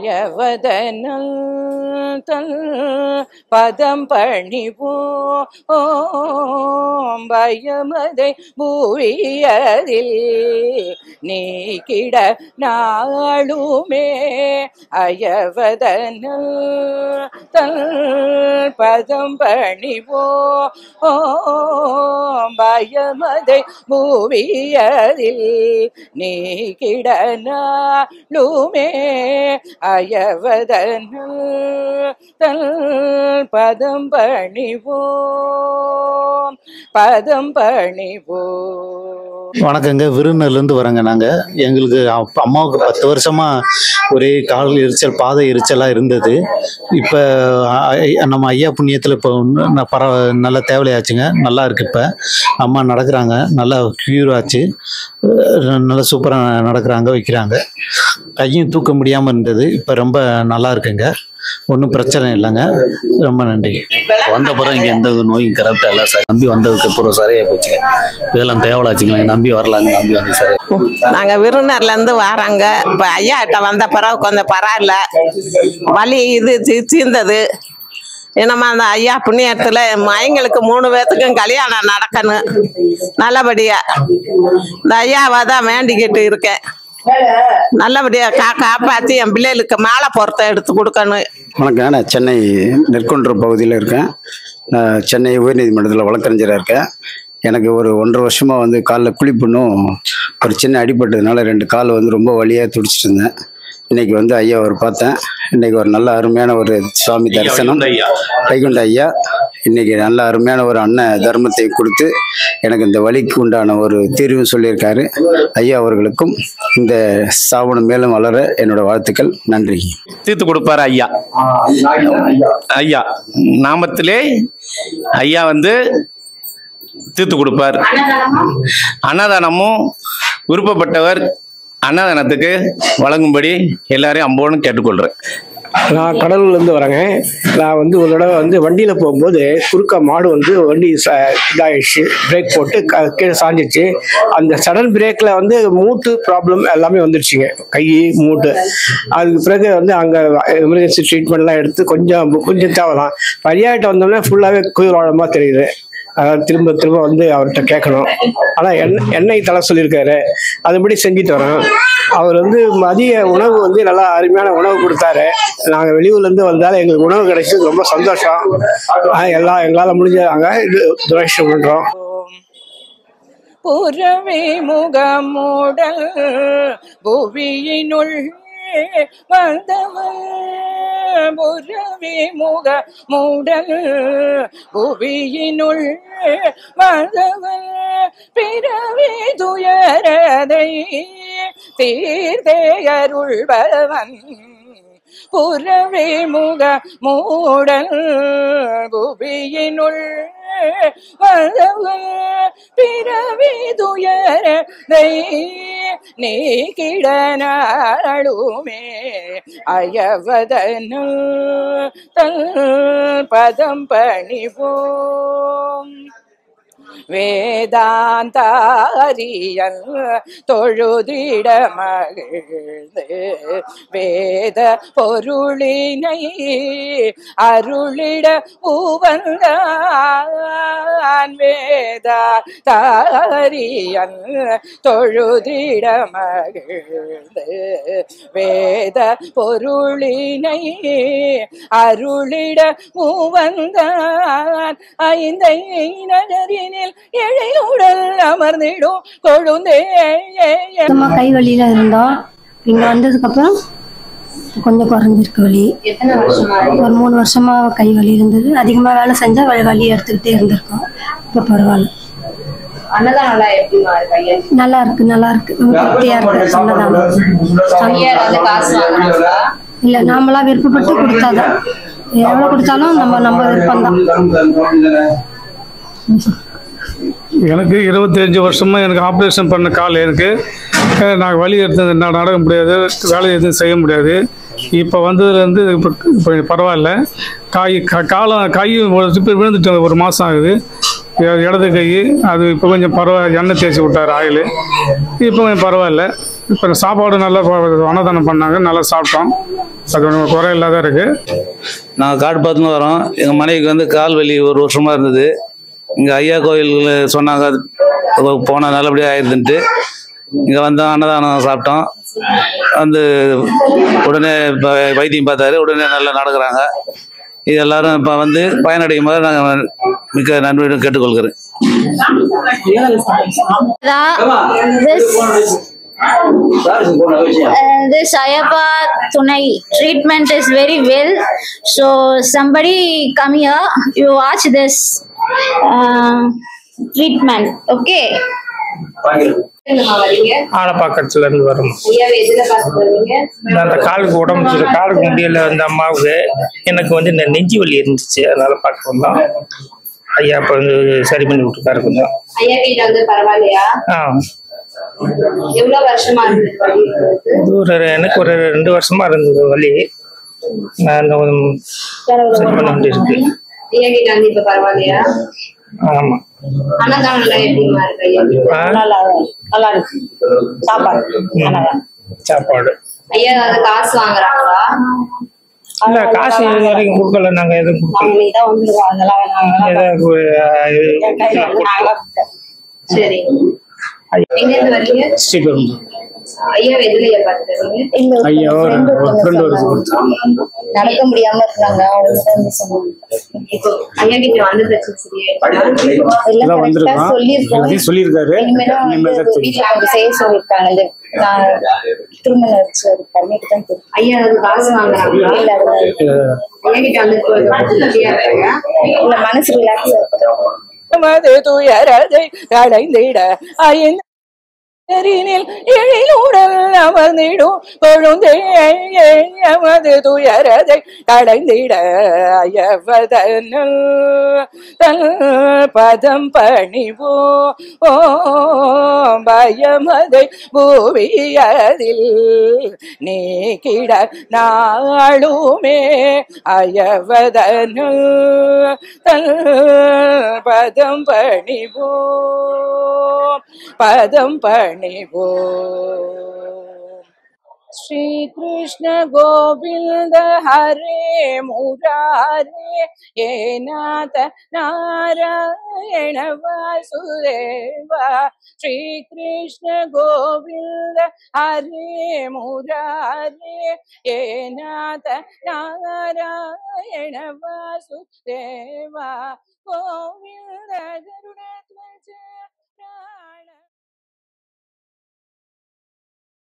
அயவதனல் பதம் பணிவோம் பயமதை பூவியதில் நீக்கிட நாளுமே அயவதனல் பதம் பணிவோம் பயமதை பூவியதில் நீக்கிட நாளுமே அயவதனல் பதம் பணிவோம் பதம் பணிவோம். வணக்கங்க, விருந்திலிருந்து வரேங்க. நாங்கள் எங்களுக்கு அம்மாவுக்கு 10 வருஷமா ஒரே கால் எரிச்சல், பாதை எரிச்சலாக இருந்தது. இப்போ நம்ம ஐயா புண்ணியத்தில் இப்போ நல்லா தேவையாச்சுங்க, நல்லா இருக்கு. இப்போ அம்மா நடக்கிறாங்க, நல்லா க்யூர் ஆச்சு, நல்லா சூப்பராக நடக்கிறாங்க, வைக்கிறாங்க. கையும் தூக்க முடியாமல் இருந்தது, இப்போ ரொம்ப நல்லா இருக்குங்க, ஒன்றும் பிரச்சனை இல்லைங்க. ரொம்ப நன்றி. வந்த பிறகு இங்கே எந்த நோயும் கரெக்டாக இல்லை சார். நம்பி வந்ததுக்கு அப்புறம் சரியாக போச்சுங்க. இதெல்லாம் தேவலாச்சுங்களா, நம்பி வரலாங்க, நம்பி வந்து சார். நாங்கள் விருந்தினர்லேருந்து வரோங்க. இப்போ ஐயா கிட்ட வந்த பிறகு கொஞ்சம் பரவாயில்ல, வலி இது தீர்ந்தது. என்னம்மா அந்த ஐயா புண்ணியத்தில் எங்களுக்கு 3 பேர்த்துக்கும் கல்யாணம் நடக்கணும் நல்லபடியா. இந்த ஐயாவை தான் வேண்டிக்கிட்டு இருக்கேன், நல்லபடியா காப்பாற்றி என் பிள்ளைகளுக்கு மாலை பொருத்தம் எடுத்து கொடுக்கணும். வணக்கம், நான் சென்னை நெற்குன்றம் பகுதியில் இருக்கேன். நான் சென்னை உயர்நீதிமன்றத்தில் வழக்கறிஞராக இருக்கேன். எனக்கு ஒரு 1.5 வருஷமாக வந்து காலில் குழிப்புண்ணும் ஒரு சின்ன அடிபட்டதுனால 2 கால் வந்து ரொம்ப வலியாக துடிச்சிட்டு இருந்தேன். இன்றைக்கி வந்து ஐயா ஒரு பார்த்தேன். இன்றைக்கி ஒரு நல்ல அருமையான ஒரு சுவாமி தரிசனம், வைகுண்ட ஐயா இன்றைக்கி நல்ல அருமையான ஒரு அன்ன தர்மத்தை கொடுத்து எனக்கு இந்த வலிக்கு உண்டான ஒரு தீர்வு சொல்லியிருக்காரு. ஐயா அவர்களுக்கும் இந்த ஸ்தாபனம் மேலும் வளர என்னோட வாழ்த்துக்கள். நன்றி. தீர்த்து கொடுப்பார் ஐயா. ஐயா நாமத்திலே ஐயா வந்து தீர்த்து கொடுப்பார். அன்னதானமும் விருப்பப்பட்டவர் அன்னதானத்துக்கு வழங்கும்படி எல்லாரையும் அம்போன்னு கேட்டுக்கொள்கிறேன். நான் கடலூர்லேருந்து வரேங்க. நான் வந்து ஒரு தடவை வந்து வண்டியில் போகும்போது குறுக்க மாடு வந்து வண்டி இதாகிடுச்சு, பிரேக் போட்டு கீழே சாஞ்சிச்சு. அந்த சடன் பிரேக்கில் வந்து மூட்டு ப்ராப்ளம் எல்லாமே வந்துடுச்சுங்க, கை மூட்டு. அதுக்கு பிறகு வந்து அங்கே எமர்ஜென்சி ட்ரீட்மெண்ட்லாம் எடுத்து கொஞ்சம் தேவலாம். பரியாயிட்ட வந்தோம்னா ஃபுல்லாகவே குளிர்வாழமாக தெரியுது. அதாவது திரும்ப வந்து அவர்கிட்ட கேட்கணும். ஆனால் எண்ணெய் தலை சொல்லியிருக்காரு, அதுபடி செஞ்சுட்டு வரோம். அவர் வந்து மதிய உணவு வந்து நல்லா அருமையான உணவு கொடுத்தாரு. நாங்கள் வெளியூர்லேருந்து வந்தாலும் எங்களுக்கு உணவு கிடைச்சது ரொம்ப சந்தோஷம். எங்களால் முடிஞ்சாங்க இது துரேஷம் பண்ணுறோம். புறவே முகமுடல் புவியினுள் வந்தவன் புறவே முகமுடல் புவியினுள் வந்தவன் பிறவே துயரதை தீர்த்தே அருள்பவன் புறவே முகமுடல் புவியினுள் வந்தவன் பிறவி துயரதை நீக்கிட நாளுமே அயவதனல் பதம் பணிவோம். வேதாந்தாரியன் தொழுதிட மகிழ்ந்து வேத பொருளினை அருளிட உவந்தான். வேதாந்தாரியன் தொழுதிட மகிழ்ந்து வேத பொருளினை அருளிட உவந்தான். 5 நகரினில் எழையுடல் அமர்ந்திடும் கொழுந்தே. கை வலியில இருந்தோம், இங்க வந்ததுக்கு அப்புறம் கொஞ்சம் குறைஞ்சிருக்கு வலி. ஒரு 3 வருஷமா கை வலி இருந்தது. அதிகமா வேலை செஞ்சா வலி எடுத்துக்கிட்டே இருந்திருக்கோம். இப்ப பரவாயில்ல, நல்லா இருக்கு, நல்லா இருக்கு, திருப்தியா இருக்கு. அன்னதானம் இல்ல, நாமளா விருப்பப்பட்டு கொடுத்தாதான். எவ்வளவு கொடுத்தாலும் நம்ம விருப்பம் தான். எனக்கு 25 வருஷமா எனக்கு ஆப்ரேஷன் பண்ண கால் இருக்கு. நான் வலி எடுத்தது நடக்க முடியாது, வேலை எதுவும் செய்ய முடியாது. இப்போ வந்ததுலேருந்து இப்போ பரவாயில்ல. கை விழுந்துட்டு 1 மாதம் ஆகுது. இடது கை அது இப்போ கொஞ்சம் பரவாயில்ல, எண்ணெய் தேய்ச்சி விட்டார் ஆயில், இப்போ கொஞ்சம் பரவாயில்ல. இப்போ சாப்பாடு நல்லா அன்னதானம் பண்ணாங்க, நல்லா சாப்பிட்டோம், அது ஒன்றும் குறை இல்லாத இருக்குது. நாங்கள் காடு பார்த்துன்னு வரோம். எங்கள் மனைவிக்கு வந்து கால் வலி ஒரு வருஷமாக இருந்தது. இங்கே ஐயா கோயிலில் சொன்னாங்க போனால் நல்லபடியாக ஆயிடுதுன்ட்டு இங்கே வந்தோம், அன்னதானம் சாப்பிட்டோம். வந்து உடனே வைத்தியம் பார்த்தாரு, உடனே நல்லா நடக்கிறாங்க. இது எல்லாரும் இப்போ வந்து பயனடையும் போது நாங்கள் மிக்க நன்றியுடன் கேட்டுக்கொள்கிறேன். This Ayappa Thunai treatment is very well. So somebody come here, you watch this treatment, okay? ஆலப்பாக்கத்துல இருந்து வரும். அந்த காலுக்கு உடம்பு காலுக்கு முடியல அந்த அம்மாவுக்கு. எனக்கு வந்து இந்த நெஞ்சு வலி இருந்துச்சு, அதனால பார்க்க வந்தோம். ஐயா இப்ப வந்து சரி பண்ணி விட்டுருக்காரு கொஞ்சம். ஐயா கிட்ட வந்து பரவாயில்லையா? எவ்வளவு வருஷமா இருந்தது? எனக்கு ஒரு 2 வருஷமா இருந்தது வலி. நான் சரி பண்ண வேண்டியிருக்கு. ஐயா கிட்ட வந்து இப்ப பரவாயில்லையா? ஆமா. அன்னதானம் எப்படிமா இருக்கு? நல்லா இருக்கு. சாப்பாடு ஐயா வந்து காசு வாங்குறாங்களா? இல்ல, காசு இது வரைக்கும் கொடுக்கல. நாங்க எதுவும் சரி. எங்க இருந்து வரீங்க? ஐயா எதுல பாத்துறீங்க? ஐயா நடக்க முடியாம இருக்காங்க, இப்போ ஐயா கிட்ட வந்து பிரச்சனை சொல்லியிருக்காரு. செய்ய சொல்லிருக்காங்க. திருமண ஐயா காசு வாங்குறாங்க. ஐயா கிட்ட வந்து இல்ல மனசு ரிலாக்ஸ் மது துயரதை கடைந்திட எழிலுடல் அமர்ந்திடும் கொழுந்தேயமது துயரதை கடைந்திட அயவதனல் தல் பதம் பணிவோ பயமதை பூவியதில் நீக்கிட நாளுமே அயவதனல் தல் பதம் பணிவோ பதம் பணிவோ. श्री कृष्ण गोविंद हरे मुरारे ये नाथ नारायण वासुदेवा. श्री कृष्ण गोविंद हरे मुरारे ये नाथ नारायण वासुदेवा. गोविंद गरुड़ ध्वज